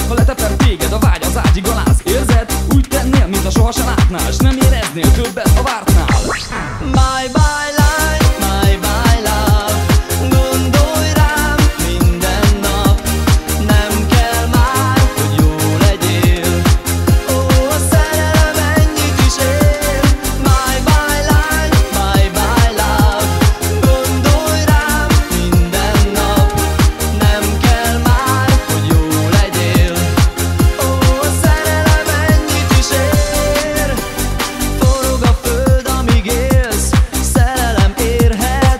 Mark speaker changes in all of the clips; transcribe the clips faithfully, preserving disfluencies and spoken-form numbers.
Speaker 1: Ha letepert téged a vágy, az ágyig aláz. Érzed? Úgy tennél, mintha sohasem látnál, s nem éreznél többet a vártnál.
Speaker 2: Bye bye life, bye bye love. Gondolj rám minden nap, nem kell már, hogy jó legyél. Ó, a szerelem ennyit is ér. Bye bye life, bye bye love. Gondolj rám minden nap, nem kell már, hogy jó legyél. Ó, a szerelem ennyit is ér. Forog a föld, amíg élsz, szerelem érhet.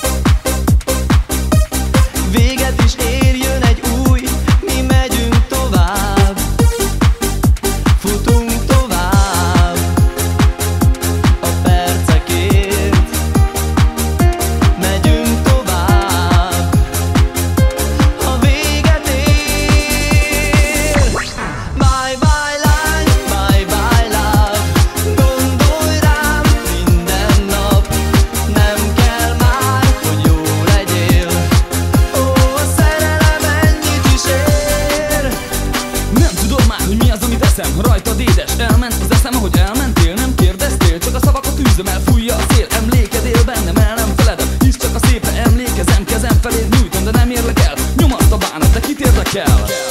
Speaker 2: Véget is ér, jön egy új, mi megyünk tovább. Futunk tovább a percekért. Megyünk tovább, ha véget ér. Bye bye life, bye bye love. Gondolj rám minden nap, nem kell már, hogy jó legyél. Ó, a szerelem ennyit is ér.
Speaker 1: Nem tudom már, hogy mi az, amit eszem. Rajtad édes, elment az eszem, ahogy elmentél. Nem kérdeztél, csak a szavakat űzöm el, fújja a szél. Emlékedél bennem, el nem feledem. Hisz csak a szépre emlékezem, kezem feléd nyújtom, de nem érlek el. Nyomaszt a bánat, de kit érdekel?